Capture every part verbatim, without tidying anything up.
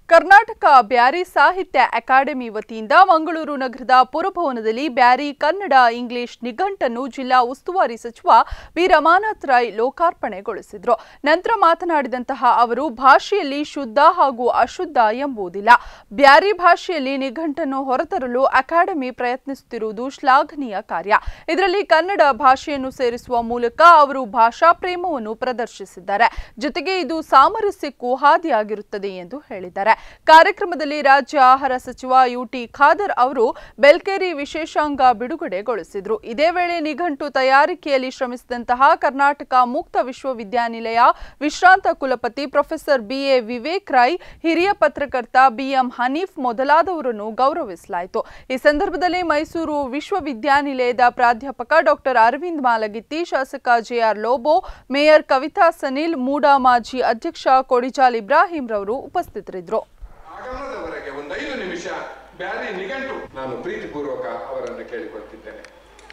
ಕರ್ನಾಟಕ ಬ್ಯಾರಿ ಸಾಹಿತ್ಯ ಅಕಾಡೆಮಿ ವತಿಯಿಂದ ಮಂಗಳೂರು ನಗರದ ಪುರಭವನದಲ್ಲಿ ಬ್ಯಾರಿ ಕನ್ನಡ ಇಂಗ್ಲಿಷ್ ನಿಘಂಟನ್ನು ಜಿಲ್ಲಾ ಉಸ್ತುವಾರಿ ಸಚಿವ ಬಿ ರಮಾನಾಥ್ ರೈ ಲೋಕಾರ್ಪಣೆಗೊಳಿಸಿದರು. ನಂತರ ಮಾತನಾಡಿದಂತಹ ಅವರು, ಭಾಷೆಯಲ್ಲಿ ಶುದ್ಧ ಹಾಗೂ ಅಶುದ್ಧ ಎಂಬುದಿಲ್ಲ. ಬ್ಯಾರಿ ಭಾಷೆಯಲ್ಲಿ ನಿಘಂಟನ್ನು ಹೊರತರಲು ಅಕಾಡೆಮಿ ಪ್ರಯತ್ನಿಸುತ್ತಿರುವುದು ಶ್ಲಾಘನೀಯ ಕಾರ್ಯ. ಇದರಲ್ಲಿ ಕನ್ನಡ ಭಾಷೆಯನ್ನು ಸೇರಿಸುವ ಮೂಲಕ ಅವರು ಭಾಷಾ ಪ್ರೇಮವನ್ನು ಪ್ರದರ್ಶಿಸಿದ್ದಾರೆ. ಜೊತೆಗೆ ಇದು ಸಾಮರಸ್ಯಕ್ಕೂ ಹಾದಿಯಾಗಿರುತ್ತದೆ ಎಂದು ಹೇಳಿದ್ದಾರೆ. ಕಾರ್ಯಕ್ರಮದಲ್ಲಿ ರಾಜ್ಯ ಆಹಾರ ಸಚಿವ ಯುಟಿ ಖಾದರ್ ಅವರು ಬೆಲ್ಕೇರಿ ವಿಶೇಷಾಂಗ ಬಿಡುಗಡೆಗೊಳಿಸಿದರು. ಇದೇ ವೇಳೆ ನಿಘಂಟು ತಯಾರಿಕೆಯಲ್ಲಿ ಶ್ರಮಿಸಿದಂತಹ ಕರ್ನಾಟಕ ಮುಕ್ತ ವಿಶ್ವವಿದ್ಯಾನಿಲಯ ವಿಶ್ರಾಂತ ಕುಲಪತಿ ಪ್ರೊಫೆಸರ್ ಬಿಎ ವಿವೇಕ್ ರೈ, ಹಿರಿಯ ಪತ್ರಕರ್ತ ಬಿಎಂ ಹನೀಫ್ ಮೊದಲಾದವರನ್ನು ಗೌರವಿಸಲಾಯಿತು. ಈ ಸಂದರ್ಭದಲ್ಲಿ ಮೈಸೂರು ವಿಶ್ವವಿದ್ಯಾನಿಲಯದ ಪ್ರಾಧ್ಯಾಪಕ ಡಾಕ್ಟರ್ ಅರವಿಂದ್ ಮಾಲಗಿತ್ತಿ, ಶಾಸಕ ಜೆಆರ್ ಲೋಬೋ, ಮೇಯರ್ ಕವಿತಾ ಸನಿಲ್, ಮೂಡಾ ಮಾಜಿ ಅಧ್ಯಕ್ಷ ಕೊಡಿಜಾಲ್ ಇಬ್ರಾಹಿಂ ರವರು ಉಪಸ್ಥಿತರಿದ್ದರು. ಆಗಮನದವರೆಗೆ ಒಂದು ಐದು ನಿಮಿಷ ಬ್ಯಾರಿ ನಿಘಂಟು ನಾನು ಪ್ರೀತಿಪೂರ್ವಕ ಅವರನ್ನು ಕೇಳಿಕೊಳ್ತಿದ್ದೇನೆ.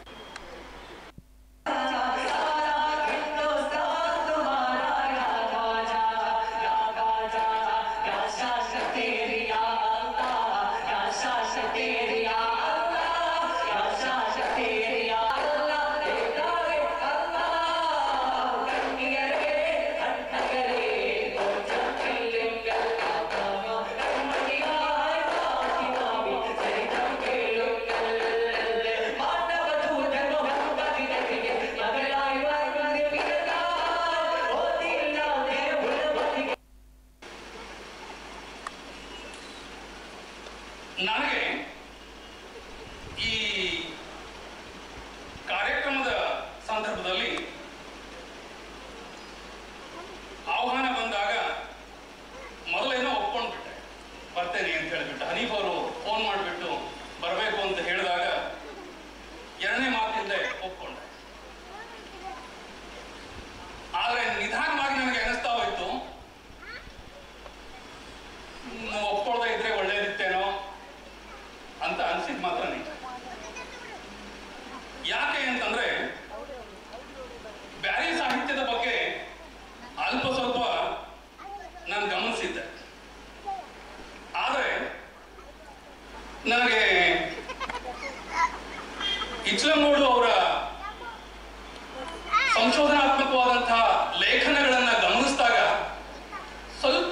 ನನಗೆ ಈ ಕಾರ್ಯಕ್ರಮದ ಸಂದರ್ಭದಲ್ಲಿ ಆಹ್ವಾನ ಬಂದಾಗ ಮೊದಲೇನೋ ಒಪ್ಕೊಂಡ್ಬಿಟ್ಟೆ, ಬರ್ತೇನೆ ಅಂತ ಹೇಳಿಬಿಟ್ಟು. ಹನೀಫ್ ಅವರು ಫೋನ್ ಮಾಡಿಬಿಟ್ಟು ಬರಬೇಕು ಅಂತ ಹೇಳಿದಾಗ ಎರಡನೇ ಮಾತಿಂದ ಒಪ್ಕೊಂಡೆ. ಆದರೆ ನಿಧಾನವಾಗಿ ನನಗೆ ಅನಿಸ್ತಾ ಹೋಯ್ತು, ಒಪ್ಕೊಳ್ತಾ ಇದ್ರೆ ಒಳ್ಳೇದಿತ್ತೇನೋ ಅಂತ ಅನ್ಸಿದ್ ಮಾತ್ರ ನಿಜ. ಯಾಕೆ ಅಂತಂದ್ರೆ ಬ್ಯಾರಿ ಸಾಹಿತ್ಯದ ಬಗ್ಗೆ ಅಲ್ಪ ಸ್ವಲ್ಪ ನಾನು ಗಮನಿಸಿದ್ದೆ. ಆದರೆ ನನಗೆ ಇಚ್ಲಂಗೋಡು ಅವರ ಸಂಶೋಧನಾತ್ಮಕವಾದಂತಹ ಲೇಖನಗಳನ್ನ ಗಮನಿಸಿದಾಗ ಸ್ವಲ್ಪ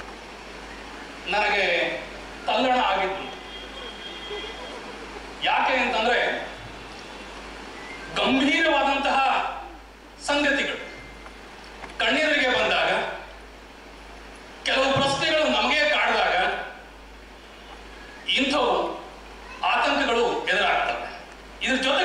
ನನಗೆ ತಲ್ಲಣ ಆಗಿತ್ತು. ಯಾಕೆ ಅಂತಂದ್ರೆ ಗಂಭೀರವಾದಂತಹ ಸಂಗತಿಗಳು ಕಣ್ಣೆದುರಿಗೆ ಬಂದಾಗ, ಕೆಲವು ಪ್ರಶ್ನೆಗಳು ನಮಗೆ ಕಾಡಿದಾಗ ಇಂಥವು ಆತಂಕಗಳು ಎದುರಾಗ್ತವೆ. ಇದ್ರ ಜೊತೆ